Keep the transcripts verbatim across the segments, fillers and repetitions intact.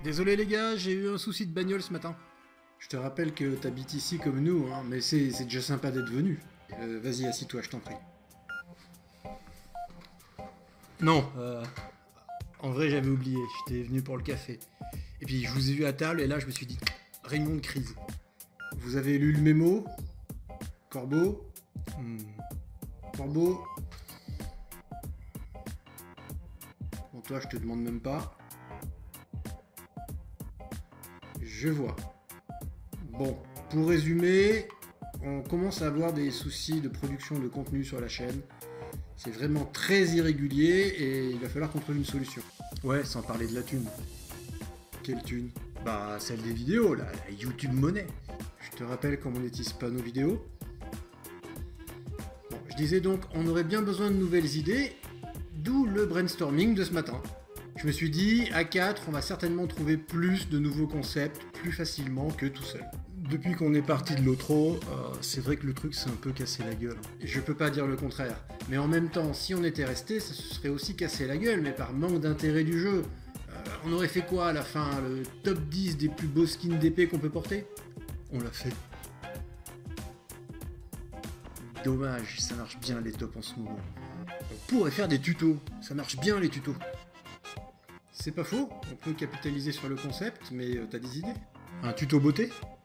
Désolé les gars, j'ai eu un souci de bagnole ce matin. Je te rappelle que t'habites ici comme nous, hein, mais c'est c'est déjà sympa d'être venu. Euh, Vas-y, assis-toi, je t'en prie. Non, euh, en vrai j'avais oublié, j'étais venu pour le café. Et puis je vous ai vu à table et là je me suis dit, réunion de crise. Vous avez lu le mémo? Corbeau? Hmm. Corbeau? Bon toi je te demande même pas. Je vois. Bon, pour résumer, on commence à avoir des soucis de production de contenu sur la chaîne. C'est vraiment très irrégulier et il va falloir qu'on trouve une solution. Ouais, sans parler de la thune. Quelle thune? Bah, celle des vidéos, la, la YouTube monnaie. Je te rappelle qu'on monétise pas nos vidéos. Bon, je disais donc, on aurait bien besoin de nouvelles idées, d'où le brainstorming de ce matin. Je me suis dit, à quatre, on va certainement trouver plus de nouveaux concepts plus facilement que tout seul. Depuis qu'on est parti de l'outro, euh, c'est vrai que le truc s'est un peu cassé la gueule. Et je peux pas dire le contraire. Mais en même temps, si on était resté, ça se serait aussi cassé la gueule, mais par manque d'intérêt du jeu. Euh, on aurait fait quoi à la fin? Le top dix des plus beaux skins d'épée qu'on peut porter? On l'a fait. Dommage, ça marche bien les tops en ce moment. On pourrait faire des tutos, ça marche bien les tutos. C'est pas faux, on peut capitaliser sur le concept, mais euh, t'as des idées? Un tuto beauté?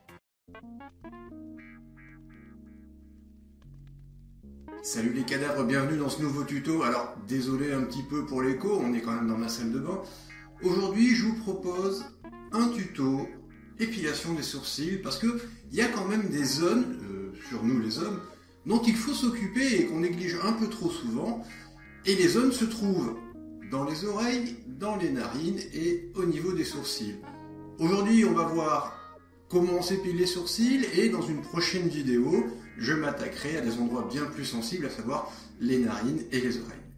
Salut les cadavres, bienvenue dans ce nouveau tuto. Alors, désolé un petit peu pour l'écho, on est quand même dans ma salle de bain. Aujourd'hui, je vous propose un tuto épilation des sourcils, parce que il y a quand même des zones, euh, sur nous les hommes, dont il faut s'occuper et qu'on néglige un peu trop souvent. Et les zones se trouvent dans les oreilles, dans les narines et au niveau des sourcils. Aujourd'hui, on va voir comment on s'épile les sourcils et dans une prochaine vidéo, je m'attaquerai à des endroits bien plus sensibles, à savoir les narines et les oreilles.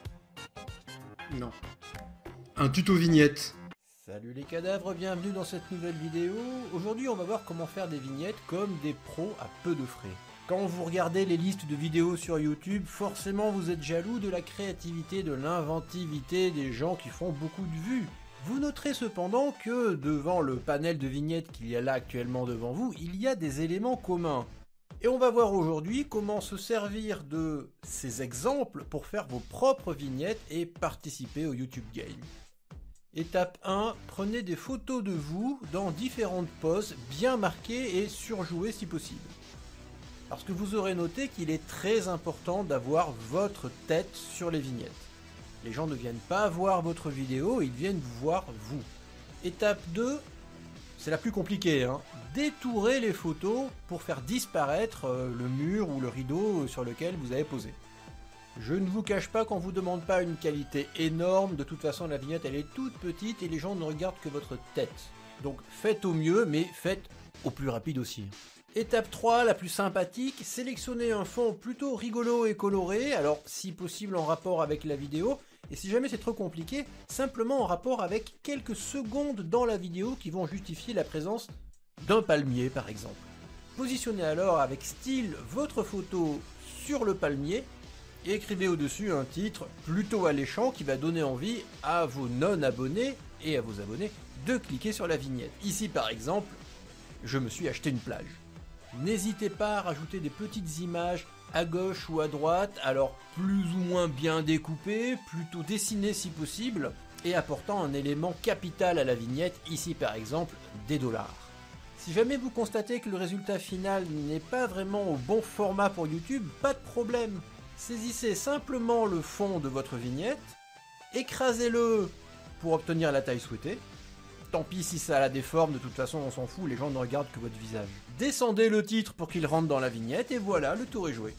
Non. Un tuto vignette. Salut les cadavres, bienvenue dans cette nouvelle vidéo. Aujourd'hui on va voir comment faire des vignettes comme des pros à peu de frais. Quand vous regardez les listes de vidéos sur YouTube, forcément vous êtes jaloux de la créativité, de l'inventivité des gens qui font beaucoup de vues. Vous noterez cependant que devant le panel de vignettes qu'il y a là actuellement devant vous, il y a des éléments communs. Et on va voir aujourd'hui comment se servir de ces exemples pour faire vos propres vignettes et participer au YouTube Game. Étape un, prenez des photos de vous dans différentes poses bien marquées et surjouées si possible. Parce que vous aurez noté qu'il est très important d'avoir votre tête sur les vignettes. Les gens ne viennent pas voir votre vidéo, ils viennent vous voir vous. Étape deux, c'est la plus compliquée, hein. Détourez les photos pour faire disparaître le mur ou le rideau sur lequel vous avez posé. Je ne vous cache pas qu'on ne vous demande pas une qualité énorme, de toute façon la vignette elle est toute petite et les gens ne regardent que votre tête. Donc faites au mieux, mais faites au plus rapide aussi. Étape trois, la plus sympathique, sélectionnez un fond plutôt rigolo et coloré, alors si possible en rapport avec la vidéo, et si jamais c'est trop compliqué, simplement en rapport avec quelques secondes dans la vidéo qui vont justifier la présence d'un palmier par exemple. Positionnez alors avec style votre photo sur le palmier, et écrivez au-dessus un titre plutôt alléchant qui va donner envie à vos non-abonnés et à vos abonnés de cliquer sur la vignette. Ici par exemple, je me suis acheté une plage. N'hésitez pas à rajouter des petites images à gauche ou à droite, alors plus ou moins bien découpées, plutôt dessinées si possible, et apportant un élément capital à la vignette, ici par exemple des dollars. Si jamais vous constatez que le résultat final n'est pas vraiment au bon format pour YouTube, pas de problème. Saisissez simplement le fond de votre vignette, écrasez-le pour obtenir la taille souhaitée. Tant pis si ça la déforme, de toute façon on s'en fout, les gens ne regardent que votre visage. Descendez le titre pour qu'il rentre dans la vignette et voilà, le tour est joué.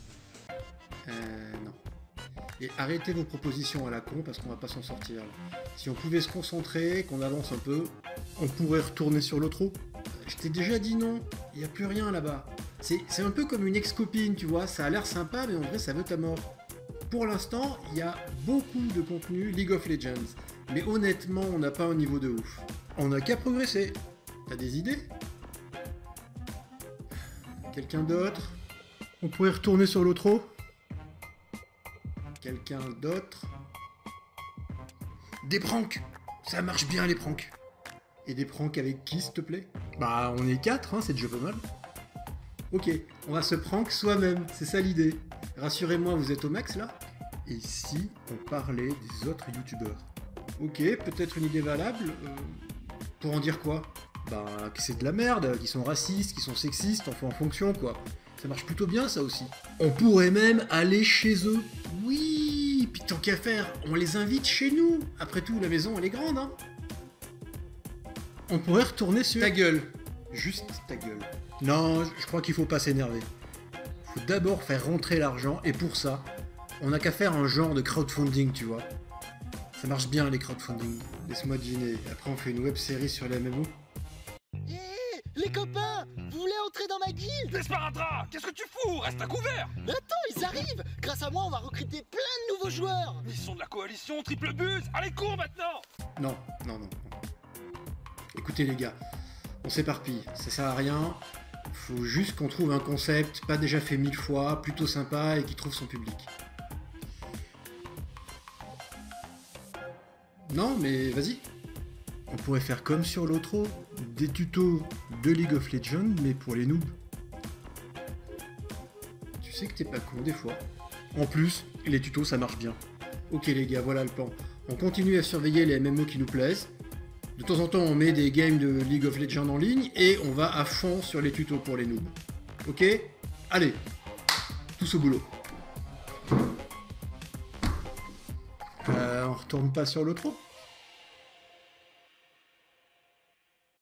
Euh, non. Et arrêtez vos propositions à la con parce qu'on va pas s'en sortir. Là. Si on pouvait se concentrer, qu'on avance un peu, on pourrait retourner sur l'outro. Je t'ai déjà dit non, il n'y a plus rien là-bas. C'est un peu comme une ex-copine, tu vois, ça a l'air sympa, mais en vrai ça veut ta mort. Pour l'instant, il y a beaucoup de contenu League of Legends, mais honnêtement, on n'a pas un niveau de ouf. On n'a qu'à progresser. T'as des idées? Quelqu'un d'autre? On pourrait retourner sur l'outro? Quelqu'un d'autre? Des pranks! Ça marche bien les pranks! Et des pranks avec qui, s'il te plaît? Bah, on est quatre, hein, c'est déjà pas mal. Ok, on va se prank soi-même, c'est ça l'idée. Rassurez-moi, vous êtes au max là? Et si on parlait des autres youtubeurs? Ok, peut-être une idée valable. Euh, pour en dire quoi? Bah, que c'est de la merde, qu'ils sont racistes, qu'ils sont sexistes, enfin en fonction quoi. Ça marche plutôt bien ça aussi. On pourrait même aller chez eux. Oui, puis tant qu'à faire, on les invite chez nous. Après tout, la maison elle est grande, hein. On pourrait retourner sur... Ta gueule. Juste ta gueule. Non, je crois qu'il faut pas s'énerver. Faut d'abord faire rentrer l'argent, et pour ça, on n'a qu'à faire un genre de crowdfunding, tu vois. Ça marche bien les crowdfunding. Laisse-moi deviner. Après on fait une web série sur les M M O. Hé, hey, les copains, vous voulez entrer dans ma guilde? Desparatra, qu'est-ce que tu fous? Reste à couvert. Mais attends, ils arrivent. Grâce à moi, on va recruter plein de nouveaux joueurs. Ils sont de la coalition triple buse. Allez, cours maintenant. Non, non, non. Écoutez les gars, on s'éparpille, ça sert à rien. Faut juste qu'on trouve un concept pas déjà fait mille fois, plutôt sympa et qui trouve son public. Non, mais vas-y. On pourrait faire comme sur l'autre, des tutos de League of Legends, mais pour les noobs. Tu sais que t'es pas con des fois. En plus, les tutos ça marche bien. Ok les gars, voilà le plan. On continue à surveiller les M M O qui nous plaisent. De temps en temps, on met des games de League of Legends en ligne et on va à fond sur les tutos pour les noobs. Ok? Allez, tous au boulot. Euh, on retourne pas sur l'autre?